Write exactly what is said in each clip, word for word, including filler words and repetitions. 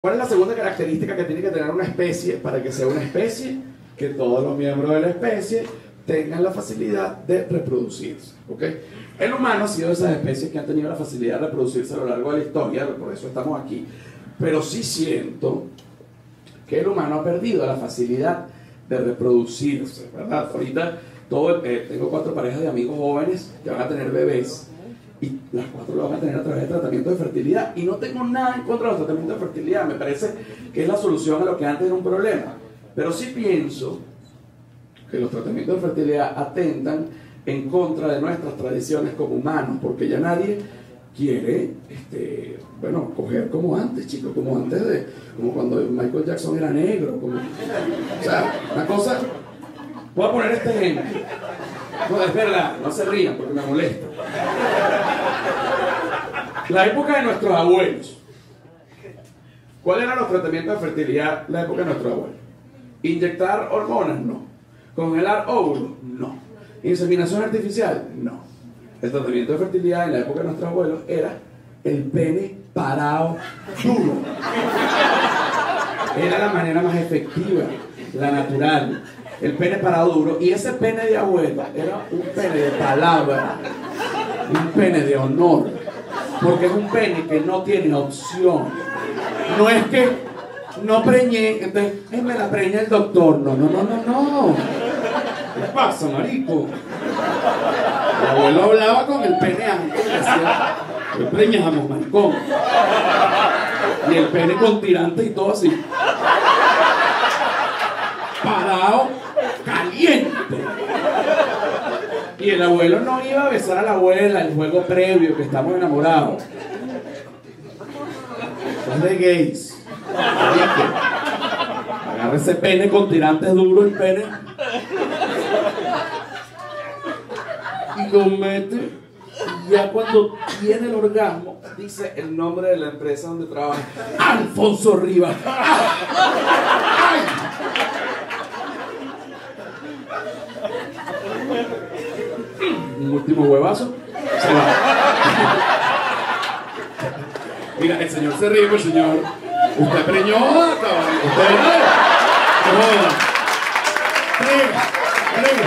¿Cuál es la segunda característica que tiene que tener una especie para que sea una especie? Que todos los miembros de la especie tengan la facilidad de reproducirse, ¿ok? El humano ha sido de esas especies que han tenido la facilidad de reproducirse a lo largo de la historia, por eso estamos aquí. Pero sí siento que el humano ha perdido la facilidad de reproducirse, ¿verdad? Ahorita todo, eh, tengo cuatro parejas de amigos jóvenes que van a tener bebés y las cuatro lo van a tener a través de tratamiento de fertilidad, y no tengo nada en contra de los tratamientos de fertilidad, me parece que es la solución a lo que antes era un problema, pero sí pienso que los tratamientos de fertilidad atentan en contra de nuestras tradiciones como humanos, porque ya nadie quiere, este, bueno, coger como antes, chicos, como antes de, como cuando Michael Jackson era negro, como, o sea, una cosa, voy a poner este ejemplo, no, es verdad, no se rían porque me molesta. La época de nuestros abuelos, ¿cuáles eran los tratamientos de fertilidad la época de nuestros abuelos? ¿Inyectar hormonas? No. ¿Congelar óvulos? No. ¿Inseminación artificial? No. El tratamiento de fertilidad en la época de nuestros abuelos era el pene parado duro. Era la manera más efectiva, la natural. El pene parado duro. Y ese pene de abuela era un pene de palabra, un pene de honor, porque es un pene que no tiene opción. No es que no preñé, entonces eh, me la preña el doctor. No, no, no, no, no. ¿Qué pasa, marico? El abuelo hablaba con el pene antes y decía, ¿qué preñamos, maricón? Y el pene con tirante y todo así. Parado, caliente. Y el abuelo no iba a besar a la abuela, el juego previo, que estamos enamorados. Es de gays. Agarra ese pene con tirantes duros, el pene, y lo mete. Y ya cuando tiene el orgasmo, dice el nombre de la empresa donde trabaja: Alfonso Rivas. ¡Ay! Un último huevazo, se va. Mira, el señor se ríe, pues, señor. Usted preñó, cabrón. Usted no. Tres, tres.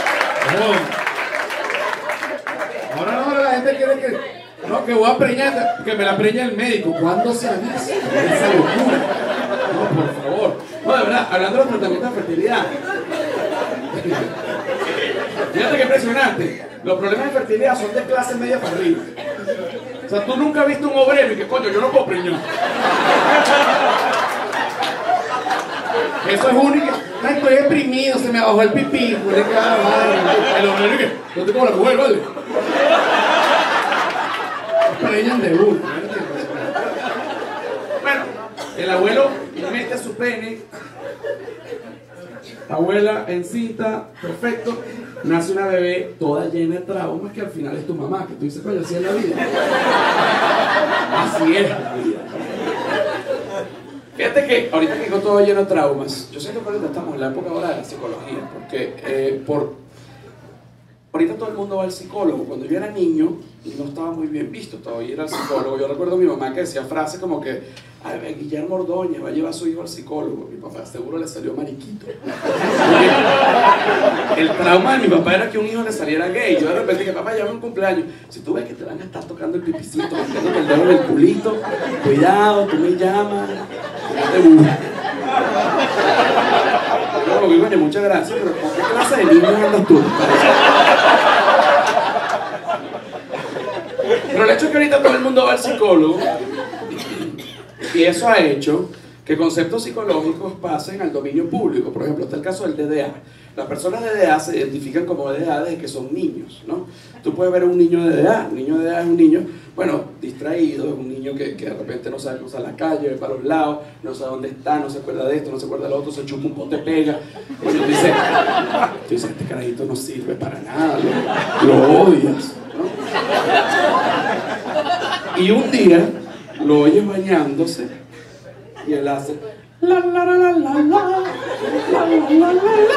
Ahora no, ahora la gente quiere que. No, que voy a preñar, que me la preña el médico. ¿Cuándo se avisa? Esa locura. No, por favor. No, de verdad, hablando de los tratamientos de fertilidad. Fíjate qué impresionante. Los problemas de fertilidad son de clase media para arriba. O sea, tú nunca has visto un obrero y que coño, yo no puedo preñar. Eso es único. Ay, estoy deprimido, se me bajó el pipí. El obrero y que no te como la mujer, ¿vale? Preñan de uno. Bueno, el abuelo mete su pene. Abuela en cita, perfecto. Nace una bebé toda llena de traumas que al final es tu mamá, que tú dices, coño, así es la vida. Así es la vida. Fíjate que ahorita que digo todo lleno de traumas, yo siento que ahorita estamos en la época ahora de la psicología, porque eh, por... ahorita todo el mundo va al psicólogo. Cuando yo era niño no estaba muy bien visto todavía ir al psicólogo. Yo recuerdo a mi mamá que decía frases como que: ay, Guillermo Ordóñez va a llevar a su hijo al psicólogo. Mi papá seguro le salió mariquito. El trauma de mi papá era que un hijo le saliera gay. Yo de repente dije: papá, llama un cumpleaños. Si tú ves que te van a estar tocando el pipicito, metiéndote el dedo en el culito, cuidado, tú me llamas, no te busques. Yo digo: coño, muchas gracias, pero ¿con qué clase de niños andas tú? Pero el hecho es que ahorita todo el mundo va al psicólogo, y eso ha hecho que conceptos psicológicos pasen al dominio público. Por ejemplo, está el caso del D D A. Las personas de D D A se identifican como D D A desde que son niños, ¿no? Tú puedes ver a un niño de D D A. Un niño de D D A es un niño, bueno, distraído, es un niño que, que de repente no sabe cruzar la calle, ve para los lados, no sabe dónde está, no se acuerda de esto, no se acuerda de lo otro, se chupa un pote, pega. Y tú dices, tú dices, este carajito no sirve para nada, lo, lo odias, ¿no? Y un día lo oyes bañándose y él hace la la la la la la la la la la la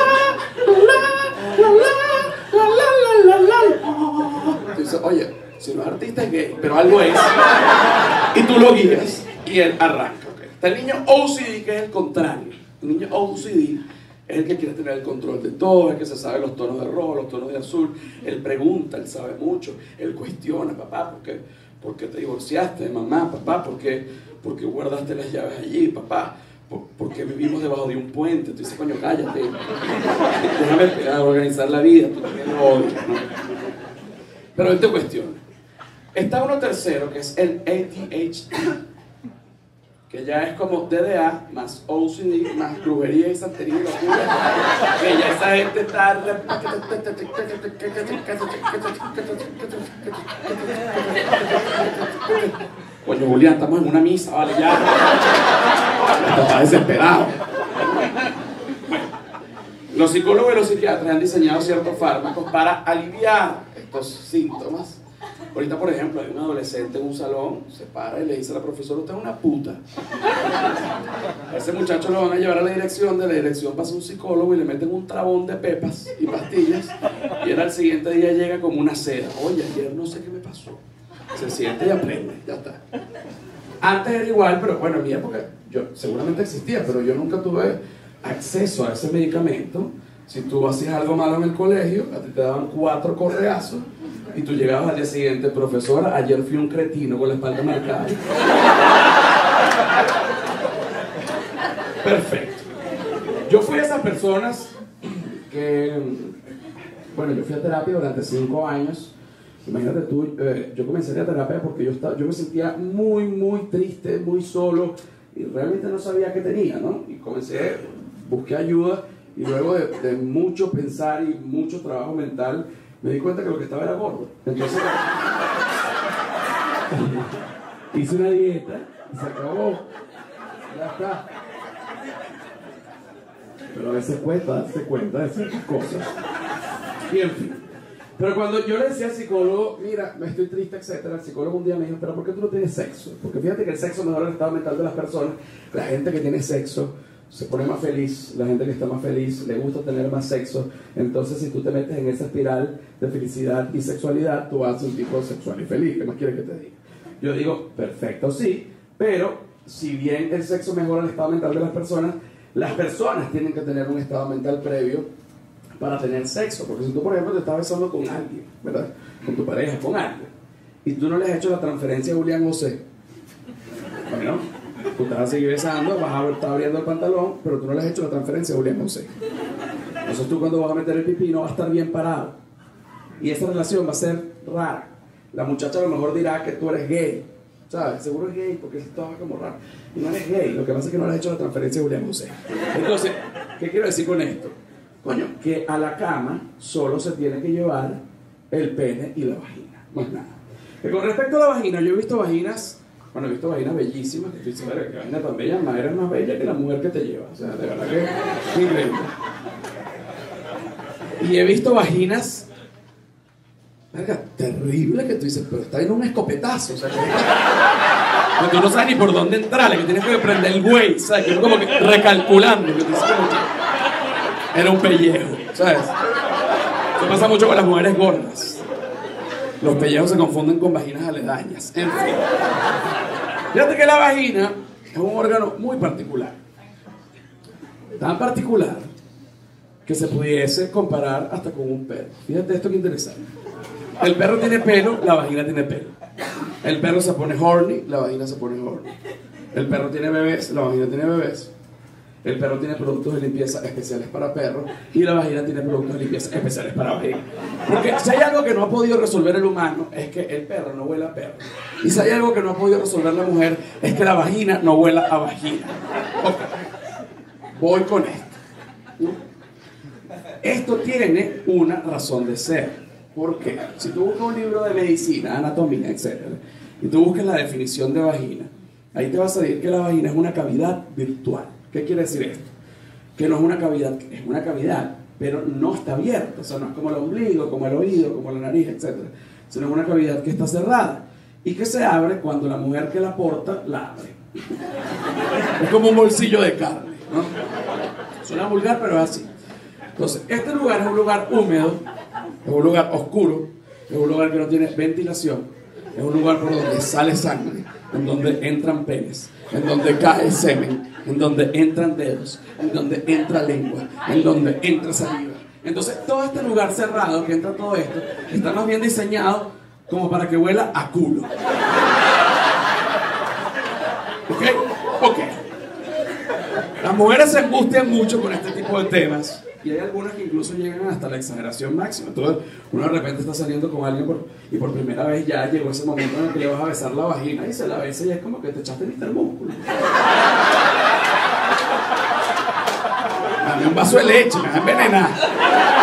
la la la. Dice, oye, si no es artista es gay, pero algo es. Y tú lo guías y él arranca. Okay. Está el niño O C D, que es el contrario. El niño O C D es el que quiere tener el control de todo, el que se sabe los tonos de rojo, los tonos de azul. Él pregunta, él sabe mucho, él cuestiona, papá, ¿por qué, por qué te divorciaste de mamá? Papá, ¿por qué, por qué guardaste las llaves allí? Papá, ¿por, por qué vivimos debajo de un puente? Tú dices, coño, cállate. Déjame organizar la vida, tú también lo odias, ¿no? Pero él te cuestiona. Está uno tercero, que es el A D H D, que ya es como D D A más O C D más brujería y santería y locura, que ya esa gente está... Coño, Julián, estamos en una misa, vale, ya. Está desesperado. Los psicólogos y los psiquiatras han diseñado ciertos fármacos para aliviar estos síntomas. Ahorita, por ejemplo, hay un adolescente en un salón, se para y le dice a la profesora, usted es una puta. A ese muchacho lo van a llevar a la dirección, de la dirección pasa un psicólogo y le meten un trabón de pepas y pastillas, y él al siguiente día llega como una seda. Oye, ayer no sé qué me pasó. Se siente y aprende, ya está. Antes era igual, pero bueno, en mi época yo, seguramente existía, pero yo nunca tuve acceso a ese medicamento. Si tú hacías algo malo en el colegio, a ti te daban cuatro correazos y tú llegabas al día siguiente, profesora, ayer fui un cretino con la espalda marcada. Perfecto. Yo fui a esas personas que, bueno, yo fui a terapia durante cinco años. Imagínate tú, eh, yo comencé a ir a terapia porque yo, estaba, yo me sentía muy, muy triste, muy solo y realmente no sabía qué tenía, ¿no? Y comencé, busqué ayuda y luego de, de mucho pensar y mucho trabajo mental, me di cuenta que lo que estaba era gordo. Entonces, hice una dieta y se acabó. Ya está. Pero a veces cuesta darse cuenta de ciertas cosas. Y en fin. Pero cuando yo le decía al psicólogo, mira, me estoy triste, etcétera, el psicólogo un día me dijo, pero ¿por qué tú no tienes sexo? Porque fíjate que el sexo mejora el estado mental de las personas. La gente que tiene sexo se pone más feliz, la gente que está más feliz le gusta tener más sexo. Entonces, si tú te metes en esa espiral de felicidad y sexualidad, tú vas a un tipo sexual y feliz. ¿Qué más quieres que te diga? Yo digo, perfecto, sí, pero si bien el sexo mejora el estado mental de las personas, las personas tienen que tener un estado mental previo para tener sexo. Porque si tú, por ejemplo, te estás besando con alguien, ¿verdad? Con tu pareja, con alguien, y tú no le has hecho la transferencia a Julián José, bueno, tú te vas a seguir besando, vas a estar abriendo el pantalón, pero tú no le has hecho la transferencia a Julián José. Entonces tú, cuando vas a meter el pipí, no vas a estar bien parado y esa relación va a ser rara. La muchacha a lo mejor dirá que tú eres gay, ¿sabes? Seguro es gay porque estaba como raro. Y no eres gay, lo que pasa es que no le has hecho la transferencia a Julián José. Entonces, ¿qué quiero decir con esto? Coño, que a la cama solo se tiene que llevar el pene y la vagina, más nada. Que con respecto a la vagina, yo he visto vaginas, bueno, he visto vaginas bellísimas, que tú dices, madre, qué vagina tan bella, madre, eres más bella que la mujer que te lleva, o sea, de verdad que es increíble. Y he visto vaginas, verga, terrible, que tú dices, pero está en un escopetazo, o sea, que, que tú no sabes ni por dónde entrarle, que tienes que prender el güey, ¿sabes? Que es como que recalculando, que tú dices, como que era un pellejo, ¿sabes? Eso pasa mucho con las mujeres gordas. Los pellejos se confunden con vaginas aledañas. En fin. Fíjate que la vagina es un órgano muy particular. Tan particular que se pudiese comparar hasta con un perro. Fíjate esto que interesante. El perro tiene pelo, la vagina tiene pelo. El perro se pone horny, la vagina se pone horny. El perro tiene bebés, la vagina tiene bebés. El perro tiene productos de limpieza especiales para perros y la vagina tiene productos de limpieza especiales para vagina. Porque si hay algo que no ha podido resolver el humano es que el perro no huele a perro. Y si hay algo que no ha podido resolver la mujer es que la vagina no huela a vagina. Okay. Voy con esto. Esto tiene una razón de ser. ¿Por qué? Si tú buscas un libro de medicina, anatomía, etcétera, y tú buscas la definición de vagina, ahí te va a salir que la vagina es una cavidad virtual. ¿Qué quiere decir esto? Que no es una cavidad, es una cavidad, pero no está abierta. O sea, no es como el ombligo, como el oído, como la nariz, etcétera. Sino es una cavidad que está cerrada y que se abre cuando la mujer que la porta la abre. Es como un bolsillo de carne, ¿no? Suena vulgar, pero es así. Entonces, este lugar es un lugar húmedo, es un lugar oscuro, es un lugar que no tiene ventilación, es un lugar por donde sale sangre, en donde entran penes, en donde cae semen, en donde entran dedos, en donde entra lengua, en donde entra saliva. Entonces, todo este lugar cerrado que entra todo esto, está más bien diseñado como para que huela a culo. ¿Ok? Ok. Las mujeres se angustian mucho con este tipo de temas y hay algunas que incluso llegan hasta la exageración máxima. Entonces, uno de repente está saliendo con alguien por, y por primera vez ya llegó ese momento en el que le vas a besar la vagina y se la besa y es como que te echaste mister Músculo. Dame un vaso de leche, me vas a envenenar.